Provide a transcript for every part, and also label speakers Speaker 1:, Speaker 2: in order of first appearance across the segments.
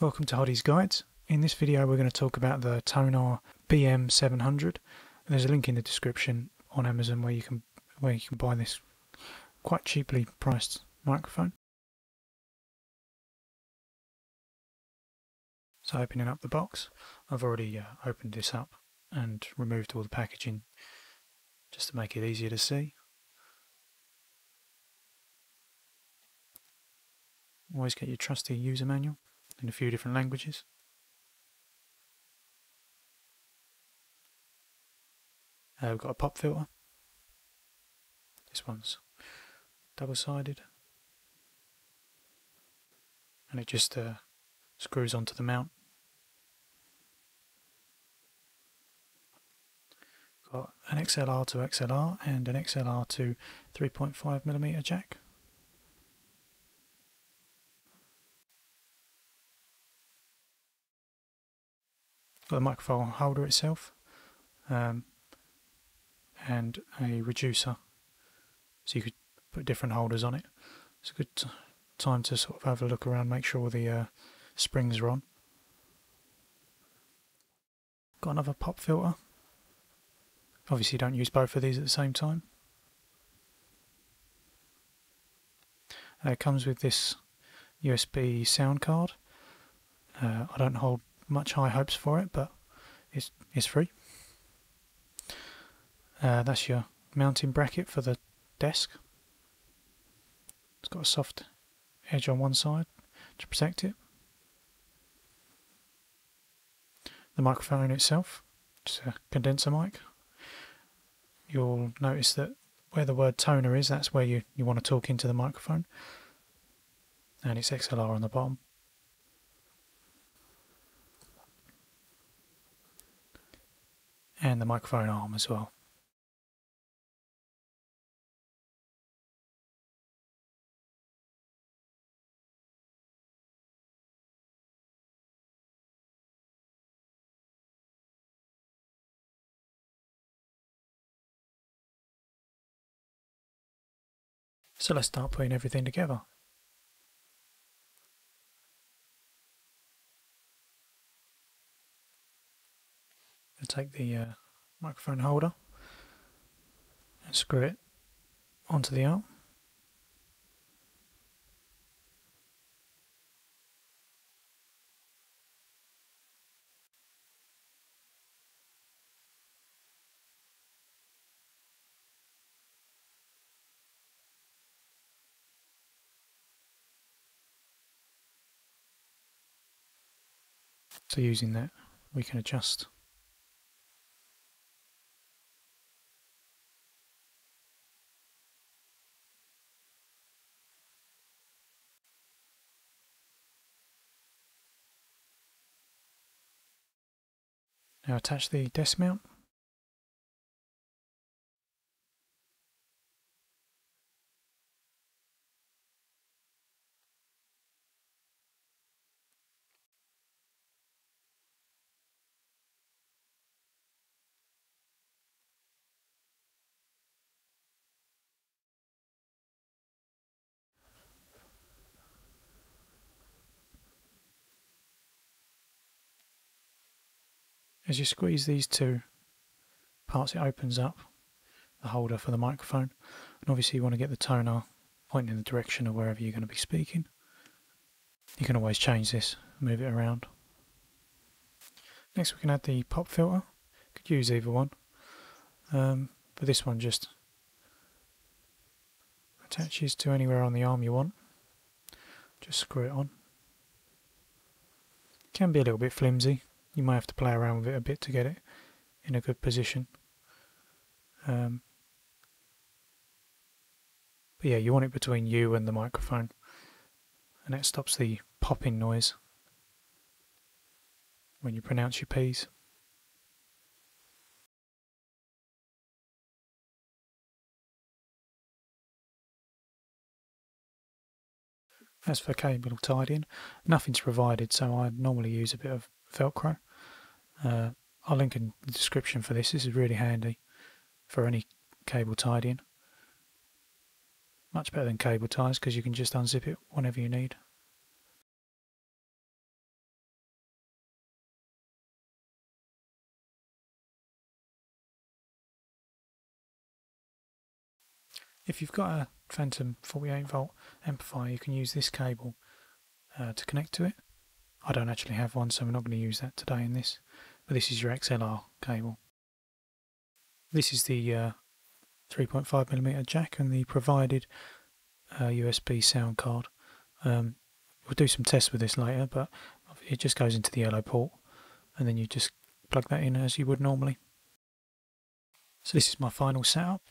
Speaker 1: Welcome to Hoddy's Guides. In this video we're going to talk about the TONOR BM-700. There's a link in the description on Amazon where you can buy this quite cheaply priced microphone. So opening up the box, I've already opened this up and removed all the packaging just to make it easier to see. Always get your trusty user manual in a few different languages. We've got a pop filter. This one's double-sided, and it just screws onto the mount. Got an XLR to XLR and an XLR to 3.5mm jack. Got the microphone holder itself, and a reducer, so you could put different holders on it. It's a good time to sort of have a look around, make sure the springs are on. Got another pop filter. Obviously you don't use both of these at the same time. It comes with this USB sound card. I don't hold much high hopes for it, but it's free. That's your mounting bracket for the desk. It's got a soft edge on one side to protect it. The microphone itself, it's a condenser mic. You'll notice that where the word TONOR is, that's where you want to talk into the microphone. And it's XLR on the bottom. And the microphone arm as well. So let's start putting everything together. I'll take the microphone holder and screw it onto the arm. So using that, we can adjust now. Attach the desk mount. As you squeeze these two parts, it opens up the holder for the microphone, and obviously you want to get the TONOR pointing in the direction of wherever you're going to be speaking. You can always change this, move it around. Next we can add the pop filter. Could use either one, but this one just attaches to anywhere on the arm you want. Just screw it on. It can be a little bit flimsy. You might have to play around with it a bit to get it in a good position. But yeah, you want it between you and the microphone, and that stops the popping noise when you pronounce your P's. As for cable tidying, nothing's provided, so I normally use a bit of Velcro. I'll link in the description for this. This is really handy for any cable tidying. Much better than cable ties because you can just unzip it whenever you need. If you've got a Phantom 48 volt amplifier, you can use this cable to connect to it. I don't actually have one, so we're not going to use that today in this, but this is your XLR cable. This is the 3.5mm jack and the provided USB sound card. We'll do some tests with this later, but it just goes into the yellow port and then you just plug that in as you would normally. So this is my final setup.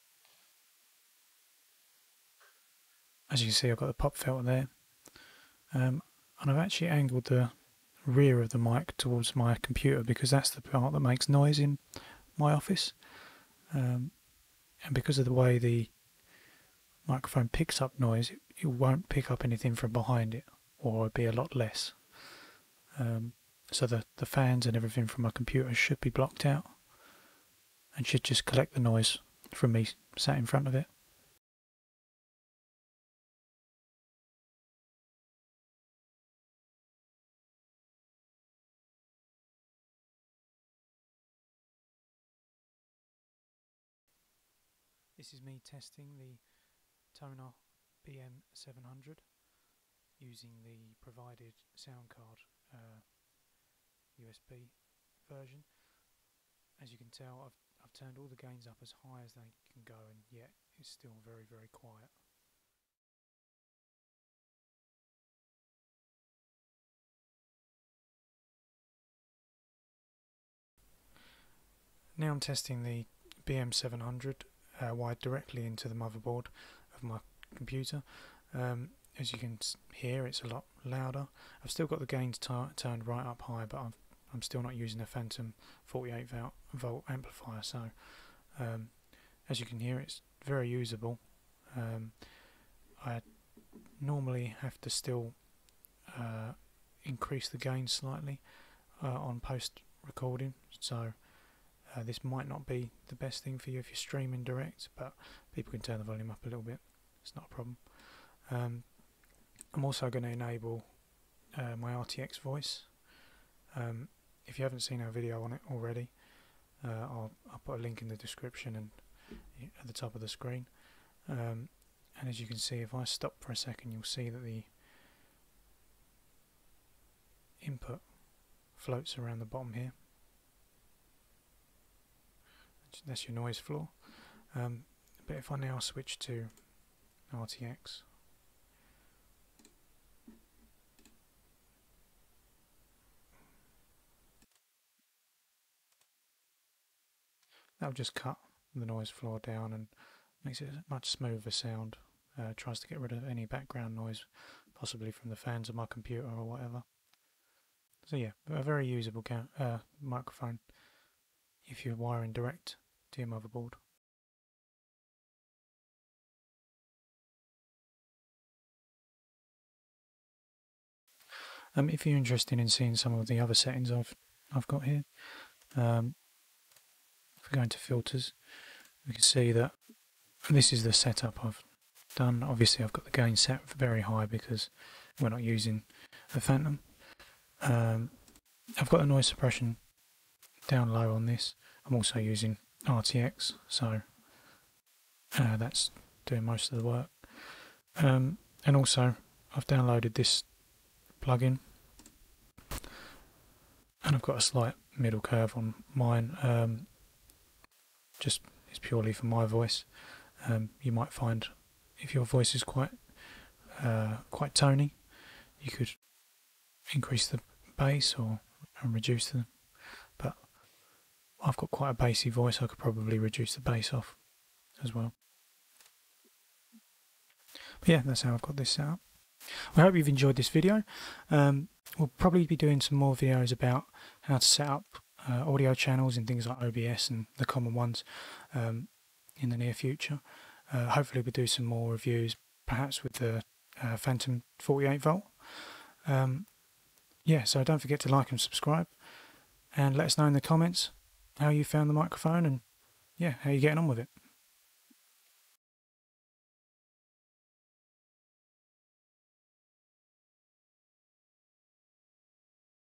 Speaker 1: As you can see, I've got the pop filter there, and I've actually angled the rear of the mic towards my computer because that's the part that makes noise in my office, and because of the way the microphone picks up noise, it won't pick up anything from behind it, or it'll be a lot less. So the fans and everything from my computer should be blocked out and should just collect the noise from me sat in front of it. This is me testing the TONOR BM-700 using the provided sound card USB version. As you can tell, I've turned all the gains up as high as they can go, and yet it's still very, very quiet. Now I'm testing the BM-700 wired directly into the motherboard of my computer. As you can hear, it's a lot louder. I've still got the gains turned right up high, but I'm still not using a Phantom 48 volt amplifier, so as you can hear, it's very usable. I normally have to still increase the gain slightly on post recording, so this might not be the best thing for you if you're streaming direct, but people can turn the volume up a little bit. It's not a problem. I'm also going to enable my RTX Voice. If you haven't seen our video on it already, I'll put a link in the description and at the top of the screen. And as you can see, if I stop for a second, you'll see that the input floats around the bottom here. That's your noise floor. But if I now switch to RTX, that'll just cut the noise floor down and makes it a much smoother sound. Tries to get rid of any background noise, possibly from the fans of my computer or whatever. So yeah, a very usable microphone if you're wiring direct to your motherboard. If you're interested in seeing some of the other settings I've got here, if we go into filters, we can see that this is the setup I've done. Obviously I've got the gain set very high because we're not using the Phantom. I've got the noise suppression down low on this. I'm also using RTX, so that's doing most of the work. And also I've downloaded this plugin, and I've got a slight middle curve on mine. Just it's purely for my voice. You might find if your voice is quite tony, you could increase the bass and reduce the. But I've got quite a bassy voice. I could probably reduce the bass off as well. But yeah, that's how I've got this set up. I hope you've enjoyed this video. We'll probably be doing some more videos about how to set up audio channels in things like OBS and the common ones in the near future. Hopefully we'll do some more reviews, perhaps with the Phantom 48 volt. Yeah, so don't forget to like and subscribe, and let us know in the comments how you found the microphone and yeah, how you're getting on with it.